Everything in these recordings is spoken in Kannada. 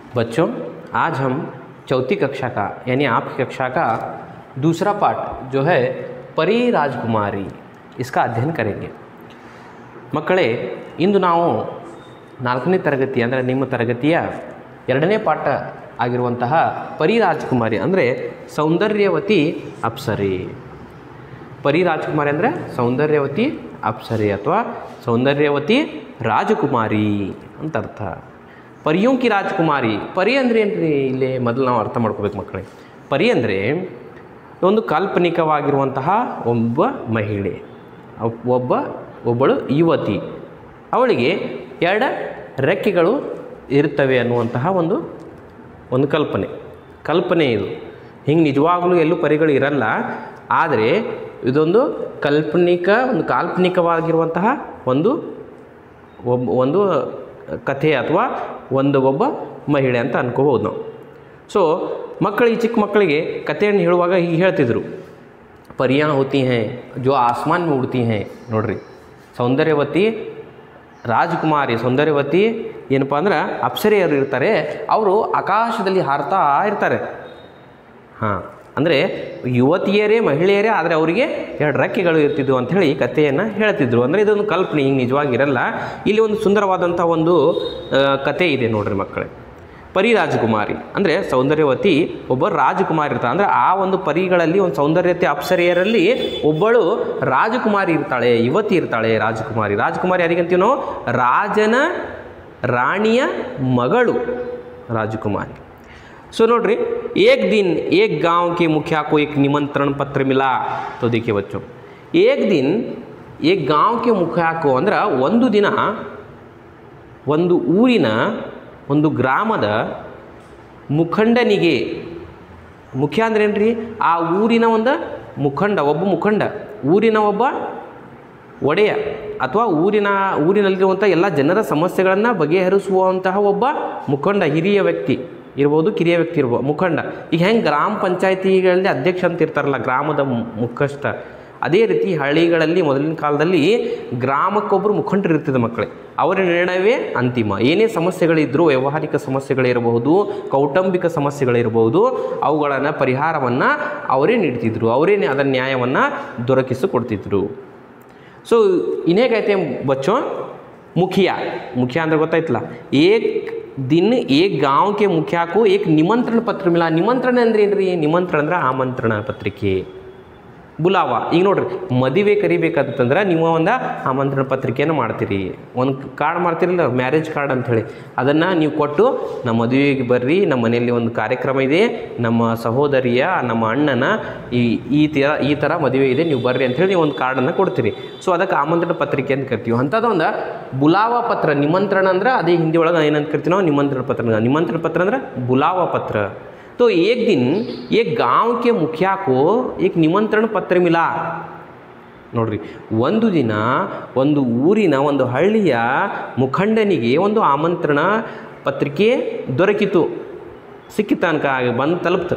बच्चों, आज हम चौथी कक्षा का यानी आपकी कक्षा का दूसरा पाठ जो है परी राजकुमारी इसका अध्ययन करेंगे। ಮಕ್ಕಳೇ, ಇಂದು ನಾವು 4ನೇ ತರಗತಿ ಅಂದರೆ ನಿಮ್ಮ ತರಗತಿಯ 2ನೇ ಪಾಠ ಆಗಿರುವಂತಹ ಪರಿ ರಾಜಕುಮಾರಿ ಅಂದರೆ ಸೌಂದರ್ಯವತಿ ಅಪ್ಸರೆ. ಪರಿ ರಾಜಕುಮಾರಿ ಅಂದರೆ ಸೌಂದರ್ಯವತಿ ಅಪ್ಸರೆ ಅಥವಾ ಸೌಂದರ್ಯವತಿ ರಾಜಕುಮಾರಿ ಅಂತ ಅರ್ಥ. ಪರಿಯೋಂ ಕಿ ರಾಜಕುಮಾರಿ, ಪರಿ ಅಂದರೆ ಏನ್ರಿ? ಇಲ್ಲಿ ಮೊದಲು ನಾವು ಅರ್ಥ ಮಾಡ್ಕೋಬೇಕು ಮಕ್ಕಳೇ. ಪರಿ ಅಂದರೆ ಒಂದು ಕಾಲ್ಪನಿಕವಾಗಿರುವಂತಹ ಒಬ್ಬ ಮಹಿಳೆ, ಒಬ್ಬಳು ಯುವತಿ, ಅವಳಿಗೆ 2 ರೆಕ್ಕೆಗಳು ಇರ್ತವೆ ಅನ್ನುವಂತಹ ಒಂದು ಕಲ್ಪನೆ ಇದು. ಹಿಂಗೆ ನಿಜವಾಗಲೂ ಎಲ್ಲೂ ಪರಿಗಳು ಇರಲ್ಲ, ಆದರೆ ಇದೊಂದು ಕಾಲ್ಪನಿಕವಾಗಿರುವಂತಹ ಒಂದು ಕಥೆ ಅಥವಾ ಒಬ್ಬ ಮಹಿಳೆ ಅಂತ ಅನ್ಕೋಬೋದು ನಾವು. ಸೊ ಈ ಚಿಕ್ಕ ಮಕ್ಕಳಿಗೆ ಕಥೆಯನ್ನು ಹೇಳುವಾಗ ಹೀಗೆ ಹೇಳ್ತಿದ್ರು, ಪರಿಯಾं होती हैं जो आसमान में उड़ती हैं. ನೋಡ್ರಿ, ಸೌಂದರ್ಯವತಿ ರಾಜಕುಮಾರಿ, ಸೌಂದರ್ಯವತಿ ಏನಪ್ಪ ಅಂದ್ರೆ ಅಪ್ಸರೆಯರು ಇರ್ತಾರೆ, ಅವರು ಆಕಾಶದಲ್ಲಿ ಹಾರ್ತಾ ಇರ್ತಾರೆ. ಹಾಂ, ಅಂದರೆ ಯುವತಿಯರೇ ಮಹಿಳೆಯರೇ, ಆದರೆ ಅವರಿಗೆ 2 ರೆಕ್ಕೆಗಳು ಇರ್ತಿದ್ವು ಅಂಥೇಳಿ ಕಥೆಯನ್ನು ಹೇಳ್ತಿದ್ರು. ಅಂದರೆ ಇದೊಂದು ಕಲ್ಪನೆ, ಹಿಂಗೆ ನಿಜವಾಗಿರಲ್ಲ. ಇಲ್ಲಿ ಒಂದು ಸುಂದರವಾದಂಥ ಒಂದು ಕಥೆ ಇದೆ ನೋಡ್ರಿ ಮಕ್ಕಳೇ. ಪರಿ ರಾಜಕುಮಾರಿ ಅಂದರೆ ಸೌಂದರ್ಯವತಿ ಒಬ್ಬ ರಾಜಕುಮಾರಿ ಇರ್ತಾಳೆ. ಅಂದರೆ ಆ ಒಂದು ಪರಿಗಳಲ್ಲಿ ಒಂದು ಸೌಂದರ್ಯತೆ ಅಪ್ಸರೆಯರಲ್ಲಿ ಒಬ್ಬಳು ರಾಜಕುಮಾರಿ ಇರ್ತಾಳೆ, ಯುವತಿ ಇರ್ತಾಳೆ. ರಾಜಕುಮಾರಿ ಯಾರಿಗಂತೀವಿ ನಾವು? ರಾಣಿಯ ಮಗಳು ರಾಜಕುಮಾರಿ. सो नोड्री, एक दिन एक गांव के मुखिया को एक निमंत्रण पत्र मिला. तो देखिए बच्चों, एक दिन एक गांव के मुखिया को ಅಂದ್ರೆ ಒಂದು ದಿನ ಒಂದು ಊರಿನ ಒಂದು ಗ್ರಾಮದ ಮುಖಂಡನಿಗೆ, ಮುಖ್ಯ ಅಂದ್ರೆ ಏನ್ರಿ? ಆ ಊರಿನ ಒಂದು ಮುಖಂಡ, ಊರಿನ ಒಬ್ಬ ಒಡೆಯ ಅಥವಾ ಊರಿನಲ್ಲಿರುವಂಥ ಎಲ್ಲ ಜನರ ಸಮಸ್ಯೆಗಳನ್ನು ಬಗೆಹರಿಸುವಂತಹ ಒಬ್ಬ ಮುಖಂಡ, ಹಿರಿಯ ವ್ಯಕ್ತಿ ಇರ್ಬೋದು, ಕಿರಿಯ ವ್ಯಕ್ತಿ ಇರ್ಬೋದು, ಮುಖಂಡ. ಈಗ ಹೆಂಗೆ ಗ್ರಾಮ ಪಂಚಾಯತಿಗಳಲ್ಲಿ ಅಧ್ಯಕ್ಷ ಅಂತ ಇರ್ತಾರಲ್ಲ, ಗ್ರಾಮದ ಮುಖಸ್ಥ, ಅದೇ ರೀತಿ ಹಳ್ಳಿಗಳಲ್ಲಿ ಮೊದಲಿನ ಕಾಲದಲ್ಲಿ ಗ್ರಾಮಕ್ಕೊಬ್ಬರು ಮುಖಂಡರು ಇರ್ತಿದ್ದ ಮಕ್ಕಳೇ. ಅವರ ನಿರ್ಣಯವೇ ಅಂತಿಮ. ಏನೇ ಸಮಸ್ಯೆಗಳಿದ್ದರೂ, ವ್ಯಾವಹಾರಿಕ ಸಮಸ್ಯೆಗಳಿರಬಹುದು, ಕೌಟುಂಬಿಕ ಸಮಸ್ಯೆಗಳಿರಬಹುದು, ಅವುಗಳನ್ನು ಪರಿಹಾರವನ್ನು ಅವರೇ ನೀಡ್ತಿದ್ರು, ಅವರೇ ಅದರ ನ್ಯಾಯವನ್ನು ದೊರಕಿಸಿಕೊಡ್ತಿದ್ರು. ಸೊ ಇನ್ನೇ कहते हैं बच्चों, मुखिया ಅಂದ್ರೆ ಗೊತ್ತಾಯ್ತಲ್ಲ. दिन एक गांव के मुखिया को एक निमंत्रण पत्र मिला. निमंत्रण ಅಂದ್ರೆ ಏನ್ರಿ? ನಿಮಂತ್ರಣ ಅಂದ್ರೆ ಆಮಂತ್ರಣ ಪತ್ರಿಕೆ, ಬುಲಾವ. ಈಗ ನೋಡ್ರಿ, ಮದುವೆ ಕರಿಬೇಕಂತಂದ್ರೆ ನೀವು ಒಂದು ಆಮಂತ್ರಣ ಪತ್ರಿಕೆಯನ್ನು ಮಾಡ್ತೀರಿ, ಒಂದು ಕಾರ್ಡ್ ಮಾಡ್ತಿರಲ್ಲ, ಮ್ಯಾರೇಜ್ ಕಾರ್ಡ್ ಅಂಥೇಳಿ. ಅದನ್ನು ನೀವು ಕೊಟ್ಟು ನಮ್ಮ ಮದುವೆಗೆ ಬರ್ರಿ, ನಮ್ಮ ಮನೆಯಲ್ಲಿ ಒಂದು ಕಾರ್ಯಕ್ರಮ ಇದೆ, ನಮ್ಮ ಸಹೋದರಿಯ, ನಮ್ಮ ಅಣ್ಣನ ಈ ಥರ ಮದುವೆ ಇದೆ, ನೀವು ಬರ್ರಿ ಅಂಥೇಳಿ ನೀವು ಒಂದು ಕಾರ್ಡನ್ನು ಕೊಡ್ತೀರಿ. ಸೊ ಅದಕ್ಕೆ ಆಮಂತ್ರಣ ಪತ್ರಿಕೆ ಅಂತ ಕರಿತೀವಿ. ಅಂಥದ್ದು ಒಂದು ಬುಲಾವ ಪತ್ರ. ನಿಮಂತ್ರಣ ಅಂದ್ರೆ ಅದೇ ಹಿಂದಿ ಒಳಗೆ ಏನಂತ ಕರಿತೀವಿ ನಾವು? ನಿಮಂತ್ರಣ ಪತ್ರ ಅಂದ್ರೆ ಬುಲಾವ ಪತ್ರ. तो एक दिन एक गांव के मुखिया को एक निमंत्रण पत्र मिला. ನೋಡ್ರಿ, ಒಂದು ದಿನ ಒಂದು ಊರಿನ ಒಂದು ಹಳ್ಳಿಯ ಮುಖಂಡನಿಗೆ ಒಂದು ಆಮಂತ್ರಣ ಪತ್ರಿಕೆ ದೊರಕಿತು, ಸಿಕ್ಕಿತ ಅನ್ಕ ಬಂದು ತಲುಪ್ತು.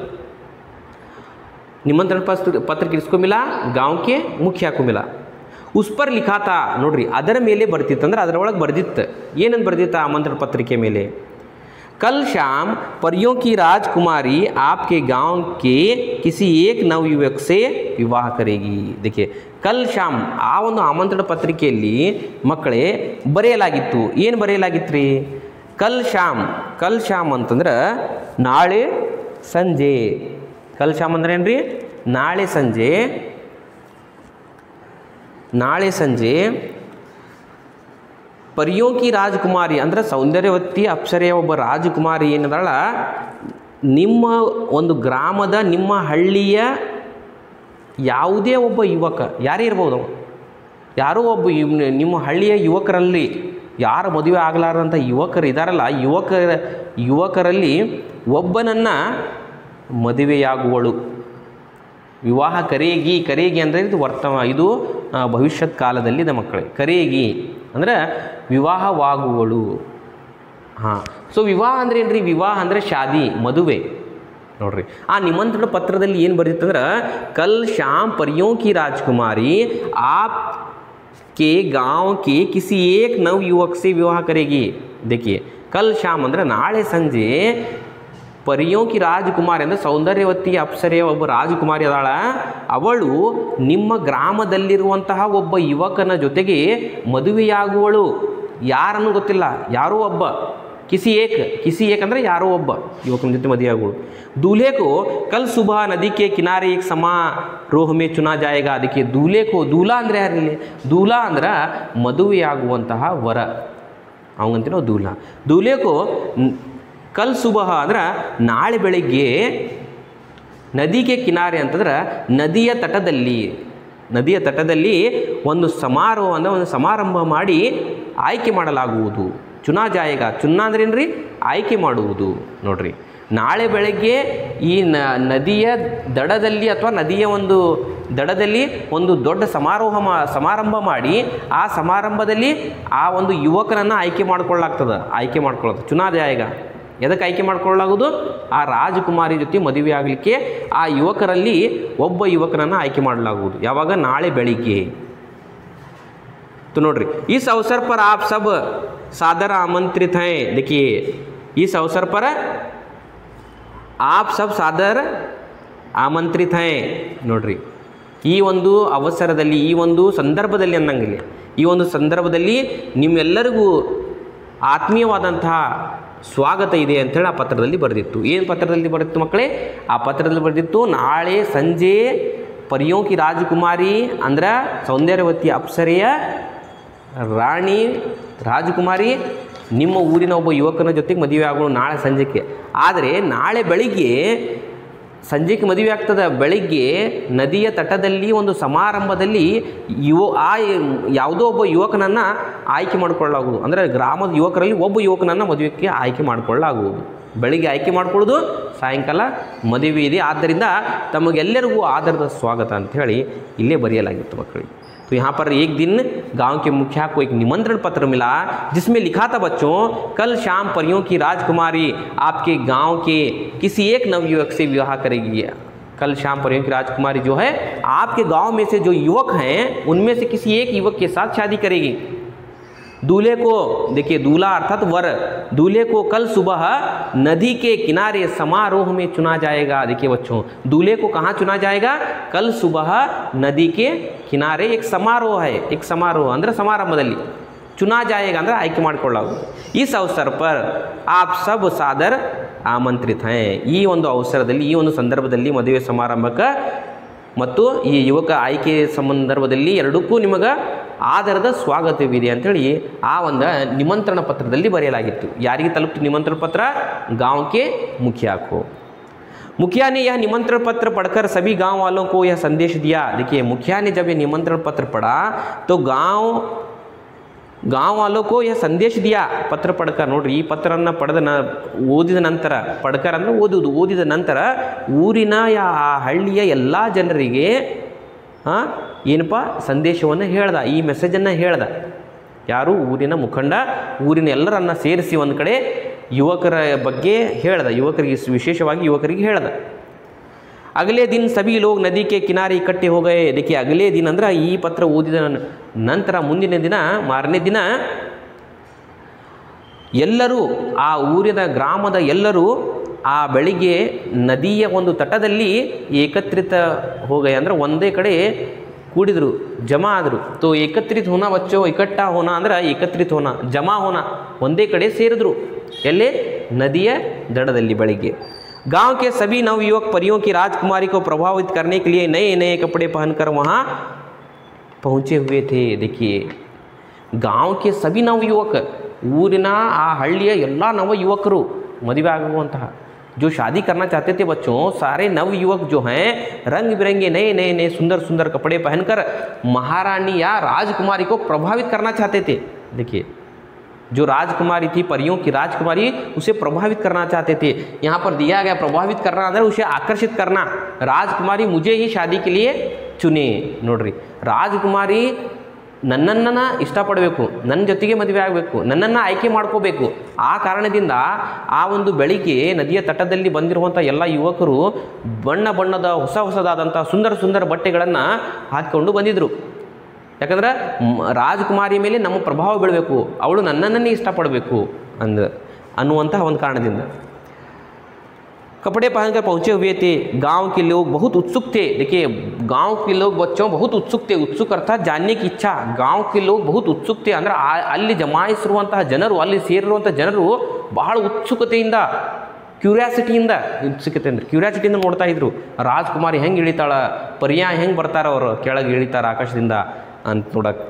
निमंत्रण पत्र किसको मिला? गांव के मुखिया को मिला. उस पर लिखा था, ನೋಡ್ರಿ, ಅದರ ಮೇಲೆ ಬರ್ತಿತ್ತು, ಅಂದ್ರೆ ಅದರೊಳಗೆ ಬರ್ದಿತ್ತು. ಏನಂತ ಬರ್ದಿತ್ತು ಆಮಂತ್ರಣ ಪತ್ರಿಕೆ ಮೇಲೆ? कल शाम परियों की राजकुमारी आपके गांव के किसी एक नवयुवक से विवाह करेगी. देखिए, कल शाम ಆ ಒಂದು ಆಮಂತ್ರಣ ಪತ್ರಿಕೆಯಲ್ಲಿ ಮಕ್ಕಳೇ ಬರೆಯಲಾಗಿತ್ತು. ಏನು ಬರೆಯಲಾಗಿತ್ತು ರೀ? ಕಲ್ ಶಾಮ್ ಅಂತಂದ್ರೆ ನಾಳೆ ಸಂಜೆ. ಕಲ್ ಶಾಮ್ ಅಂದ್ರೆ ಏನ್ರಿ? ನಾಳೆ ಸಂಜೆ ಪರಿಯೋं की ರಾಜಕುಮಾರಿ ಅಂದರೆ ಸೌಂದರ್ಯವತಿ ಅಪ್ಸರೆಯ ಒಬ್ಬ ರಾಜಕುಮಾರಿ ಏನದಳ, ನಿಮ್ಮ ಒಂದು ಗ್ರಾಮದ, ನಿಮ್ಮ ಹಳ್ಳಿಯ ಯಾವುದೇ ಒಬ್ಬ ಯುವಕ, ಯಾರೇ ಇರ್ಬೋದು, ಯಾರೋ ಒಬ್ಬ ನಿಮ್ಮ ಹಳ್ಳಿಯ ಯುವಕರಲ್ಲಿ ಯಾರು ಮದುವೆ ಆಗಲಾರಂಥ ಯುವಕರು ಇದ್ದಾರಲ್ಲ, ಯುವಕರಲ್ಲಿ ಒಬ್ಬನನ್ನು ಮದುವೆಯಾಗುವಳು. ವಿವಾಹ ಕರೆಗಿ ಅಂದರೆ ಇದು ಭವಿಷ್ಯತ್ ಕಾಲದಲ್ಲಿದೆ ಮಕ್ಕಳೇ. ಕರೆಗಿ ಅಂದರೆ ವಿವಾಹವಾಗುವಳು. ಹಾಂ, ಸೊ ವಿವಾಹ ಅಂದ್ರೆ ಏನ್ರಿ? ವಿವಾಹ ಅಂದರೆ ಶಾದಿ, ಮದುವೆ. ನೋಡ್ರಿ, ಆ ನಿಮಂತ್ರಣ ಪತ್ರದಲ್ಲಿ ಏನು ಬರೆದಿತ್ತಂದ್ರೆ, ಕಲ್ ಶಾಮ್ ಪರಿಯೋं की राजकुमारी आप के गांव के किसी एक नवयुवक से विवाह करेगी. देखिए, ಕಲ್ ಶಾಮ್ ಅಂದರೆ ನಾಳೆ ಸಂಜೆ ಪರಿಯೋಂ ಕಿ ರಾಜಕುಮಾರಿ ಅಂದರೆ ಸೌಂದರ್ಯವತಿ ಅಪ್ಸರೆಯ ಒಬ್ಬ ರಾಜಕುಮಾರಿ ಅದಾಳ, ಅವಳು ನಿಮ್ಮ ಗ್ರಾಮದಲ್ಲಿರುವಂತಹ ಒಬ್ಬ ಯುವಕನ ಜೊತೆಗೆ ಮದುವೆಯಾಗುವಳು. ಯಾರನ್ನು ಗೊತ್ತಿಲ್ಲ, ಯಾರೋ ಒಬ್ಬ, ಕಿಸಿ ಏಕ್ ಅಂದರೆ ಯಾರೋ ಒಬ್ಬ ಯುವಕನ ಜೊತೆ ಮದುವೆಯಾಗುವಳು. दूल्हे को कल सुबह नदी के किनारे एक समारोह में चुना जाएगा. ಅದಕ್ಕೆ दूल्हे को, दूल्हा ಅಂದರೆ ಯಾರಿಲ್ಲಿ, दूल्हा ಅಂದ್ರೆ ಮದುವೆಯಾಗುವಂತಹ ವರ, ಅವಂಗಂತೀವಿ ನಾವು दूल्हा. दूल्हे को ಕಲ್ ಸುಬಹ ಅಂದ್ರೆ ನಾಳೆ ಬೆಳಿಗ್ಗೆ ನದಿಗೆ ಕಿನಾರೆ ಅಂತಂದ್ರೆ ನದಿಯ ತಟದಲ್ಲಿ ಒಂದು ಸಮಾರೋಹ ಅಂದರೆ ಒಂದು ಸಮಾರಂಭ ಮಾಡಿ ಆಯ್ಕೆ ಮಾಡಲಾಗುವುದು. ಚುನಾ ಜಾಯೇಗ, ಚುನಾ ಅಂದ್ರೇನ್ರಿ ಆಯ್ಕೆ ಮಾಡುವುದು. ನೋಡ್ರಿ, ನಾಳೆ ಬೆಳಗ್ಗೆ ಈ ನದಿಯ ದಡದಲ್ಲಿ ಅಥವಾ ನದಿಯ ಒಂದು ದಡದಲ್ಲಿ ಒಂದು ದೊಡ್ಡ ಸಮಾರಂಭ ಮಾಡಿ ಆ ಸಮಾರಂಭದಲ್ಲಿ ಆ ಒಂದು ಯುವಕನನ್ನು ಆಯ್ಕೆ ಮಾಡ್ಕೊಳ್ಳೋದು. ಚುನಾ ಜಾಯೇಗ, ಎದಕ್ಕೆ ಆಯ್ಕೆ ಮಾಡ್ಕೊಳ್ಳಲಾಗುವುದು? ಆ ರಾಜಕುಮಾರಿ ಜೊತೆ ಮದುವೆ ಆಗಲಿಕ್ಕೆ ಆ ಯುವಕರಲ್ಲಿ ಒಬ್ಬ ಯುವಕನನ್ನು ಆಯ್ಕೆ ಮಾಡಲಾಗುವುದು. ಯಾವಾಗ? ನಾಳೆ ಬೆಳಿಗ್ಗೆ. तो ನೋಡ್ರಿ, इस अवसर पर आप सब सादर आमंत्रित हैं. देखिए, इस अवसर पर आप सब सादर आमंत्रित हैं. ನೋಡ್ರಿ, ಈ ಒಂದು ಅವಸರದಲ್ಲಿ, ಈ ಒಂದು ಸಂದರ್ಭದಲ್ಲಿ ಅನ್ನಂಗಿಲ್ಲ, ಈ ಒಂದು ಸಂದರ್ಭದಲ್ಲಿ ನಿಮ್ಮೆಲ್ಲರಿಗೂ ಆತ್ಮೀಯವಾದಂತಹ ಸ್ವಾಗತ ಇದೆ ಅಂಥೇಳಿ ಆ ಪತ್ರದಲ್ಲಿ ಬರೆದಿತ್ತು. ಏನು ಪತ್ರದಲ್ಲಿ ಬರೆದಿತ್ತು ಮಕ್ಕಳೇ? ಆ ಪತ್ರದಲ್ಲಿ ಬರೆದಿತ್ತು, ನಾಳೆ ಸಂಜೆ ಪರಿಯೋಂ ಕಿ ರಾಜಕುಮಾರಿ ಅಂದ್ರೆ ಸೌಂದರ್ಯವತಿ ಅಪ್ಸರೆಯ ರಾಣಿ ರಾಜಕುಮಾರಿ ನಿಮ್ಮ ಊರಿನ ಒಬ್ಬ ಯುವಕನ ಜೊತೆಗೆ ಮದುವೆ ಆಗೋಣ ನಾಳೆ ಸಂಜೆಗೆ. ಆದರೆ ನಾಳೆ ಬೆಳಿಗ್ಗೆ ಸಂಜೆಗೆ ಮದುವೆ ಆಗ್ತದೆ. ಬೆಳಿಗ್ಗೆ ನದಿಯ ತಟದಲ್ಲಿ ಒಂದು ಸಮಾರಂಭದಲ್ಲಿ ಯಾವುದೋ ಒಬ್ಬ ಯುವಕನನ್ನು ಆಯ್ಕೆ ಮಾಡಿಕೊಳ್ಳಲಾಗುವುದು. ಅಂದರೆ ಗ್ರಾಮದ ಯುವಕರಲ್ಲಿ ಒಬ್ಬ ಯುವಕನನ್ನು ಮದುವೆಗೆ ಆಯ್ಕೆ ಮಾಡಿಕೊಳ್ಳಲಾಗುವುದು. ಬೆಳಿಗ್ಗೆ ಆಯ್ಕೆ ಮಾಡ್ಕೊಳ್ಳೋದು, ಸಾಯಂಕಾಲ ಮದುವೆ ಇದೆ. ಆದ್ದರಿಂದ ತಮಗೆಲ್ಲರಿಗೂ ಆದರದ ಸ್ವಾಗತ ಅಂಥೇಳಿ ಇಲ್ಲೇ ಬರೆಯಲಾಗಿತ್ತು ಮಕ್ಕಳಿಗೆ. तो यहाँ पर एक दिन गांव के मुखिया को एक निमंत्रण पत्र मिला जिसमें लिखा था, बच्चों कल शाम परियों की राजकुमारी आपके गांव के किसी एक नवयुवक से विवाह करेगी. कल शाम परियों की राजकुमारी जो है आपके गांव में से जो युवक हैं उनमें से किसी एक युवक के साथ शादी करेगी. दूल्हे को, देखिए दूल्हा अर्थात वर, दूल्हे को कल सुबह नदी के किनारे समारोह में चुना जाएगा. देखिए बच्चों, दूल्हे को कहाँ चुना जाएगा? कल सुबह नदी के किनारे एक समारोह है. एक समारोह ಅಂದರೆ ಸಮಾರಂಭದಲ್ಲಿ चुना जाएगा ಅಂದರೆ ಆಯ್ಕೆ ಮಾಡಿಕೊಳ್ಳಲಾಗುವುದು. इस अवसर पर आप सब सादर आमंत्रित हैं. ಈ ಒಂದು ಅವಸರದಲ್ಲಿ, ಈ ಒಂದು ಸಂದರ್ಭದಲ್ಲಿ, ಮದುವೆ ಸಮಾರಂಭಕ್ಕೆ ಮತ್ತು ಈ ಯುವಕ ಆಯ್ಕೆ ಸಂದರ್ಭದಲ್ಲಿ ಎರಡಕ್ಕೂ ನಿಮಗೆ ಆಧಾರದ ಸ್ವಾಗತವಿದೆ ಅಂಥೇಳಿ ಆ ಒಂದು ನಿಮಂತ್ರಣ ಪತ್ರದಲ್ಲಿ ಬರೆಯಲಾಗಿತ್ತು. ಯಾರಿಗೆ ತಲುಪಿತು ನಿಮಂತ್ರಣ ಪತ್ರ? गांव के मुखिया को. मुखिया ने यह निमंत्रण पत्र पढ़कर सभी गांव वालों को यह संदेश दिया. देखिए, मुखिया ने जब ये निमंत्रण पत्र पढ़ा तो गांव वालों को यह संदेश दिया. ಪತ್ರ ಪಡ್ಕರ್ ನೋಡ್ರಿ, ಈ ಪತ್ರವನ್ನು ಓದಿದ ನಂತರ, ಪಡ್ಕರ್ ಅಂದರೆ ಓದಿದ ನಂತರ ಊರಿನ ಆ ಹಳ್ಳಿಯ ಎಲ್ಲ ಜನರಿಗೆ ಏನಪ್ಪ ಸಂದೇಶವನ್ನು ಹೇಳ್ದ, ಈ ಮೆಸೇಜನ್ನು ಹೇಳ್ದ. ಯಾರು? ಊರಿನ ಮುಖಂಡ, ಊರಿನ ಎಲ್ಲರನ್ನ ಸೇರಿಸಿ ಒಂದು ಕಡೆ ಯುವಕರ ಬಗ್ಗೆ ಹೇಳ್ದ, ಯುವಕರಿಗೆ ವಿಶೇಷವಾಗಿ ಯುವಕರಿಗೆ ಹೇಳ್ದ. ಅಗಲೇ ದಿನ ಸಭಿ ಲೋಗ್ ನದಿ ಕೆ ಕಿನಾರೆ ಇಕಟ್ಟೆ ಹೋಗೇ. ಅದಕ್ಕೆ ಅಗಲೇ ದಿನ ಅಂದ್ರೆ ಈ ಪತ್ರ ಓದಿದ ನಂತರ ಮುಂದಿನ ದಿನ, ಮಾರನೇ ದಿನ ಎಲ್ಲರೂ, ಆ ಊರಿನ ಗ್ರಾಮದ ಎಲ್ಲರೂ ಆ ಬೆಳಿಗ್ಗೆ ನದಿಯ ಒಂದು ತಟದಲ್ಲಿ ಏಕತ್ರಿತ ಹೋಗೇ ಅಂದರೆ ಒಂದೇ ಕಡೆ ಕೂಡಿದ್ರು, ಜಮಾ ಆದರು. ತೋ ಏಕತ್ರಿತ ಹೋನಾ ಬಚ್ಚೋ, ಇಕಟ್ಟಾ ಹೋನಾ ಅಂದ್ರೆ ಏಕತ್ರಿತ ಹೋನಾ, ಜಮಾ ಹೋನಾ, ಒಂದೇ ಕಡೆ ಸೇರಿದ್ರು. ಎಲ್ಲೇ? ನದಿಯ ದಡದಲ್ಲಿ ಬೆಳಿಗ್ಗೆ. गांव के सभी नवयुवक परियों की राजकुमारी को प्रभावित करने के लिए नए नए कपड़े पहनकर वहाँ पहुँचे हुए थे. देखिए, गांव के सभी नवयुवक, ಊರಿನ ಆ ಹಳ್ಳಿಯ ಎಲ್ಲ ನವಯುವಕರು, ಮದುವೆ ಆಗುವಂತಹ जो शादी करना चाहते थे बच्चों, सारे नवयुवक जो हैं रंग बिरंगे नए नए सुंदर सुंदर कपड़े पहनकर महारानी या राजकुमारी को प्रभावित करना चाहते थे. देखिए, जो राजकुमारी थी, परियों की राजकुमारी, उसे प्रभावित करना चाहते थे. यहाँ पर दिया गया प्रभावित करना ಅಂದರೆ उसे आकर्षित करना. राजकुमारी मुझे ही शादी के लिए चुने. ನೋಡ್ರಿ, ರಾಜಕುಮಾರಿ ನನ್ನನ್ನು ಇಷ್ಟಪಡಬೇಕು, ನನ್ನ ಜೊತೆಗೆ ಮದುವೆ ಆಗಬೇಕು, ನನ್ನನ್ನು ಆಯ್ಕೆ ಮಾಡ್ಕೋಬೇಕು. ಆ ಕಾರಣದಿಂದ ಆ ಒಂದು ಬೆಳಿಗ್ಗೆ ನದಿಯ ತಟದಲ್ಲಿ ಬಂದಿರುವಂಥ ಎಲ್ಲ ಯುವಕರು ಬಣ್ಣ ಬಣ್ಣದ ಹೊಸದಾದಂಥ ಸುಂದರ ಸುಂದರ ಬಟ್ಟೆಗಳನ್ನು ಹಾಕಿಕೊಂಡು ಬಂದಿದ್ದರು. ಯಾಕಂದ್ರೆ ರಾಜಕುಮಾರಿ ಮೇಲೆ ನಮ್ಮ ಪ್ರಭಾವ ಬೀಳಬೇಕು, ಅವಳು ನನ್ನನ್ನೇ ಇಷ್ಟಪಡಬೇಕು ಅಂದ. ಅನ್ನುವಂತಹ ಒಂದು ಕಾರಣದಿಂದ कपड़े पहनकर पहुँचे हुए थे। गांव के लोग बहुत उत्सुक थे। देखिए गांव के लोग बच्चों बहुत उत्सुक थे। उत्सुक अर्थात जानने की इच्छा। गांव के लोग बहुत उत्सुक थे ಅಂದರೆ ಅಲ್ಲಿ ಜಮಾಯಿಸಿರುವಂತಹ ಜನರು, ಅಲ್ಲಿ ಸೇರಿರುವಂಥ ಜನರು ಬಹಳ ಉತ್ಸುಕತೆಯಿಂದ, ಕ್ಯೂರಿಯಾಸಿಟಿಯಿಂದ, ಉತ್ಸುಕತೆ ಅಂದರೆ ಕ್ಯೂರಿಯಾಸಿಟಿಯಿಂದ ನೋಡ್ತಾ ಇದ್ರು ರಾಜ್ಕುಮಾರಿ ಹೆಂಗೆ ಇಳಿತಾಳ, ಪರ್ಯಾಯ ಹೆಂಗೆ ಬರ್ತಾರ, ಅವರು ಕೆಳಗೆ ಇಳಿತಾರ ಆಕಾಶದಿಂದ ಅಂತ ನೋಡಕ್ಕೆ।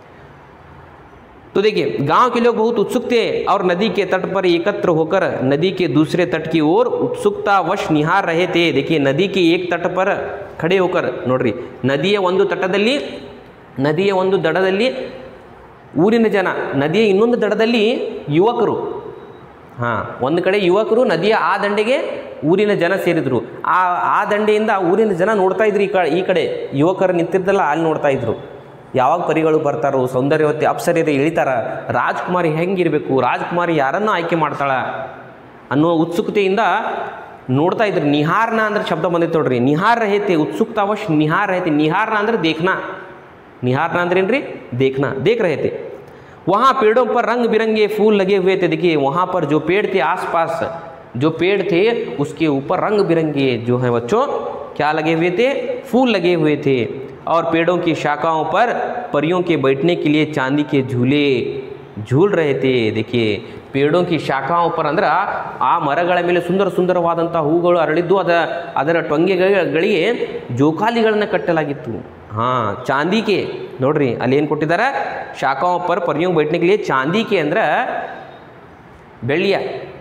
तो देखिए गांव के लोग बहुत उत्सुक थे और नदी के तट पर एकत्र होकर नदी के दूसरे तट की ओर उत्सुकतावश निहार रहे थे। देखिए नदी के एक तट पर खड़े होकर ನೋಡ್ರಿ, ನದಿಯ ಒಂದು ತಟದಲ್ಲಿ, ನದಿಯ ಒಂದು ದಡದಲ್ಲಿ ಊರಿನ ಜನ, ನದಿಯ ಇನ್ನೊಂದು ದಡದಲ್ಲಿ ಯುವಕರು, ಒಂದು ಕಡೆ ಯುವಕರು ನದಿಯ ಆ ದಂಡೆಗೆ ಊರಿನ ಜನ ಸೇರಿದ್ರು. ಆ ದಂಡೆಯಿಂದ ಊರಿನ ಜನ ನೋಡ್ತಾ ಇದ್ರು, ಈ ಕಡೆ ಯುವಕರು ನಿಂತಿದ್ದಲ್ಲ ಅಲ್ಲಿ ನೋಡ್ತಾ ಇದ್ರು. ಯಾವಾಗ ಪರಿಗಳು ಬರ್ತಾರೋ, ಸೌಂದರ್ಯವತಿ ಅಪ್ಸರೆಯರು ಇಳಿತಾರ, ರಾಜ್ಕುಮಾರಿ ಹೆಂಗಿರಬೇಕು, ರಾಜ್ಕುಮಾರಿ ಯಾರನ್ನು ಆಯ್ಕೆ ಮಾಡ್ತಾಳ ಅನ್ನೋ ಉತ್ಸುಕತೆಯಿಂದ ನೋಡ್ತಾ ಇದ್ರು. ನಿಹಾರ್ನ ಅಂದ್ರೆ ಶಬ್ದ ಬಂದಿತ್ತು ನೋಡ್ರಿ, ನಿಹಾರ್ ರಹತೆ, ಉತ್ಸುಕತಾವಶ್ ನಿಹಾರ್ ರಹತೆ. ನಿಹಾರ್ನ ಅಂದ್ರೆ देखना, निहारना ಅಂದ್ರೆ ಏನ್ರಿ, देखना, देख रहे थे। वहाँ पेड़ों पर रंग बिरंगे फूल लगे हुए थे। देखिए वहाँ पर जो पेड़ थे, आसपास जो पेड़ थे उसके ऊपर रंग बिरंगे जो है बच्चों क्या लगे हुए थे, फूल लगे हुए थे। और पेड़ों की शाखाओं पर परियों के बैठने के लिए चांदी के झूले झूल रहे थे। देखिए पेड़ों की शाखाओं पर ಅಂದ್ರೆ ಆ ಮರಗಳ ಮೇಲೆ ಸುಂದರ ಸುಂದರವಾದಂಥ ಹೂಗಳು ಅರಳಿದ್ದು, ಅದರ ಟೊಂಗೆಗಳಿಗೆ ಜೋಕಾಲಿಗಳನ್ನು ಕಟ್ಟಲಾಗಿತ್ತು. ಚಾಂದಿ ಕೆ ನೋಡ್ರಿ ಅಲ್ಲಿ ಏನು ಕೊಟ್ಟಿದ್ದಾರೆ, ಶಾಖಾओं पर परियों बैठने के लिए चांदी के ಅಂದ್ರೆ ಬೆಳ್ಳಿಯ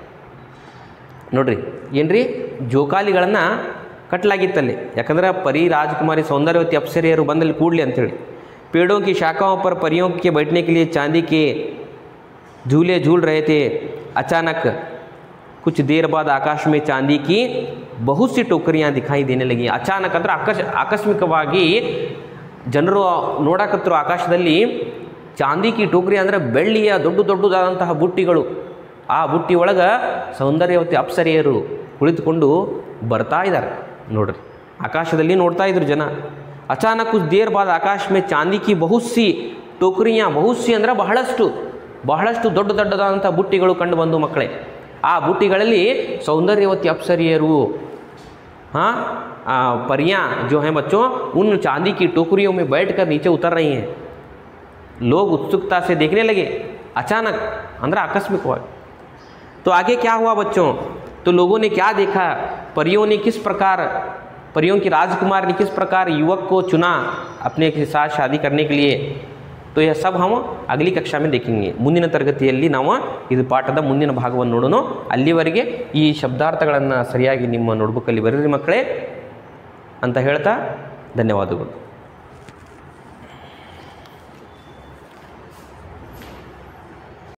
ನೋಡ್ರಿ ಏನ್ರಿ ಜೋಕಾಲಿಗಳನ್ನು ಕಟ್ಟಲಾಗಿತ್ತಲ್ಲಿ. ಯಾಕಂದ್ರೆ ಪರಿ ರಾಜಕುಮಾರಿ ಸೌಂದರ್ಯವತಿ ಅಪ್ಸರೆಯರು ಬಂದಲ್ಲಿ ಕೂಡಲಿ ಅಂಥೇಳಿ. पेड़ों की शाखाओं पर परियों के बैठने के लिए चांदी के झूले झूल रहे थे। अचानक कुछ देर बाद आकाश में चांदी की बहुत सी टोकरियां दिखाई देने लगी। अचानक ಅಂದ್ರೆ ಆಕಸ್ಮಿಕವಾಗಿ ಜನರು ನೋಡಕತ್ತರು ಆಕಾಶದಲ್ಲಿ ಚಾಂದಿ ಕಿ ಟೋಕರಿ ಅಂದರೆ ಬೆಳ್ಳಿಯ ದೊಡ್ಡ ದೊಡ್ಡದಾದಂತಹ ಬುಟ್ಟಿಗಳು. ಆ ಬುಟ್ಟಿ ಒಳಗೆ ಸೌಂದರ್ಯವತಿ ಅಪ್ಸರೆಯರು ಕುಳಿತುಕೊಂಡು ಬರ್ತಾ ಇದ್ದಾರೆ ನೋಡ್ರಿ, ಆಕಾಶದಲ್ಲಿ ನೋಡ್ತಾ ಇದ್ರು ಜನ. ಅಚಾನಕ್ ಕುछ देर बाद आकाश में चांदी की बहुत सी टोकरियां, बहुत सी ಅಂದರೆ ಬಹಳಷ್ಟು ದೊಡ್ಡ ದೊಡ್ಡದಾದಂಥ ಬುಟ್ಟಿಗಳು ಕಂಡು ಬಂದು ಮಕ್ಕಳೇ. ಆ ಬುಟ್ಟಿಗಳಲ್ಲಿ ಸೌಂದರ್ಯವತಿ ಅಪ್ಸರಿಯರು परियां जो हैं बच्चों उन चांदी की टोकरियों में बैठकर नीचे उतर रही हैं। लोग उत्सुकता से देखने लगे। अचानक अंदर आकस्मिकವಾಗಿ। तो आगे क्या हुआ बच्चों, तो लोगों ने क्या देखा, परियों ने किस प्रकार, परियों की राजकुमार ने किस प्रकार युवक को चुना अपने के साथ शादी करने के लिए, तो यह सब हम अगली कक्षा में देखेंगे। ಮುಂದಿನ ತರಗತಿಯಲ್ಲಿ ನಾವು ಇದು ಪಾಠದ ಮುಂದಿನ ಭಾಗವನ್ನು ನೋಡೋಣ. ಅಲ್ಲಿವರೆಗೆ ಈ ಶಬ್ದಾರ್ಥಗಳನ್ನು ಸರಿಯಾಗಿ ನಿಮ್ಮ ನೋಟ್ಬುಕ್ಕಲ್ಲಿ ಬರೆಯಿರಿ ಮಕ್ಕಳೇ ಅಂತ ಹೇಳ್ತಾ ಧನ್ಯವಾದಗಳು.